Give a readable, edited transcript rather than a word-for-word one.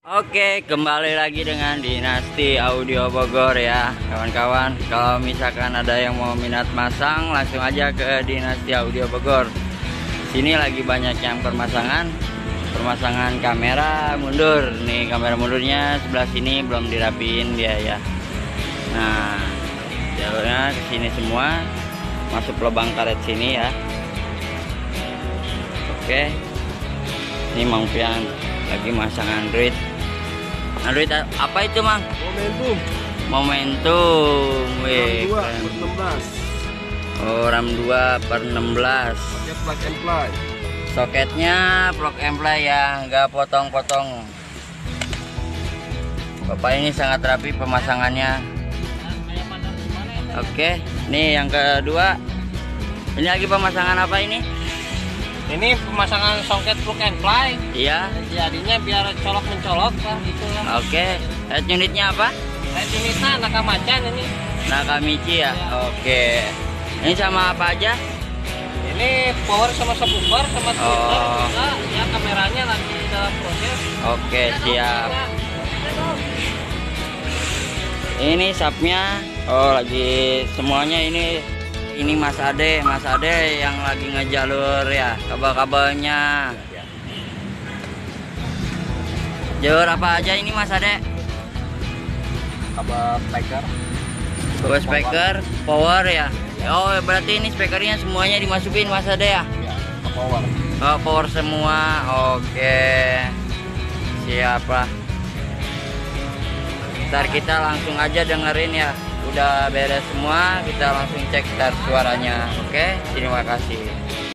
Oke, kembali lagi dengan Dinasti Audio Bogor ya kawan-kawan. Kalau misalkan ada yang mau minat masang, langsung aja ke Dinasti Audio Bogor. Sini lagi banyak yang permasangan kamera mundur. Nih kamera mundurnya sebelah sini belum dirapiin dia ya. Nah, jalurnya ke sini semua, masuk lubang karet sini ya. Oke, ini Mang Pian lagi masang Android apa itu, Mang? Momentum. Wih, RAM 2/16. Plug and play. Soketnya plug and play ya, nggak potong-potong. Bapak ini sangat rapi pemasangannya. Oke, nih yang kedua. Ini lagi pemasangan apa ini? Ini pemasangan soket plug and play. Iya. Jadinya biar colok mencolok lah gitu lah. Oke. Head unitnya apa? Head unitnya Nakamacan ini. Nakamichi ya. Oke. Ini sama apa aja? Ini power sama subwoofer sama tweeter juga. Ya kameranya lagi dalam proses. Oke, siap. Ini sapnya. Oh, lagi semuanya ini Mas Ade yang lagi ngejalur ya kabel-kabelnya. Jalur apa aja ini Mas Ade? Kabel speaker, power ya. Oh, berarti ini speakernya semuanya dimasukin Mas Ade ya? Ya, power. Oh, power semua. Oke. Siap lah. Ntar kita langsung aja dengerin ya. Udah beres semua, kita langsung cek tar suaranya. Oke, terima kasih.